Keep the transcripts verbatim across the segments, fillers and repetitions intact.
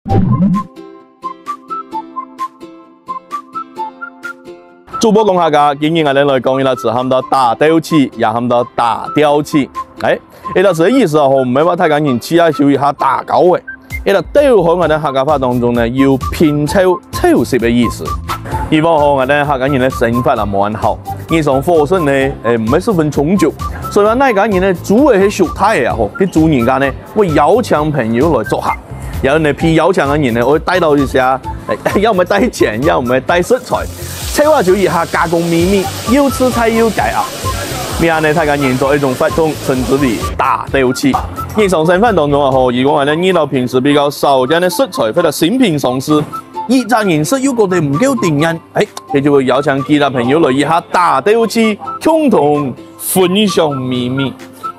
主播讲下噶，今日我哋来讲一个字，喊到打斗起，也喊到打吊起。哎，呢个字意思啊，唔系话大家人起下手一下打交嘅。呢个斗喺我哋客家话当中呢，有拼凑、凑实嘅意思。以往嗬，我哋客家人咧生活啊冇咁好，日常伙食呢，誒唔係十分充足，所以話那家人咧煮嘅係熟態啊，嗬，啲主人家呢會邀請朋友來作客。有人批邀請嘅人呢，會帶到一下，要唔係帶錢，要唔係帶食材，策劃就一下加工秘密，又吃菜又解啊！咩呢？大家人做一種活動，稱之為打鬥氣。日常生活當中啊，嗬，如果我哋遇到平時比較少見嘅食材或者新品上市，一扎人士如果哋唔夠定人，誒，你就會邀請其他朋友來一下打鬥氣，共同分享秘密。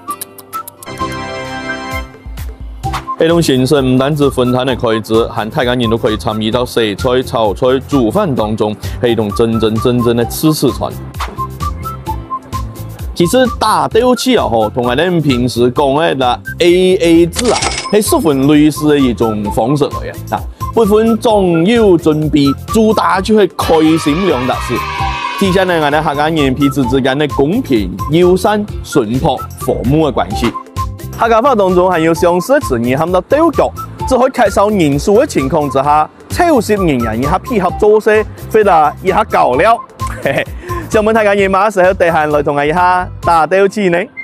呢種形式唔單止分攤嘅開支，和大家人都可以參與到洗菜、炒菜、煮飯當中，係一種真真正正嘅吃吃穿。其實打鬥氣啊，嗬，同我哋平時講嘅啦 A A 制啊，係十分類似嘅一種方式嚟嘅。不分總有準備，主打就係開心兩大事，體現咗我哋客家人彼此之間嘅公平、友善、淳樸、和睦嘅關係。客家話當中還有相似嘅詞語，喊到鬥腳，只可以缺少人數嘅情況之下，湊實人人一下配合做事，或者一下搞料。嘿嘿，想問大家人馬時候得閒來同我一下打鬥氣呢？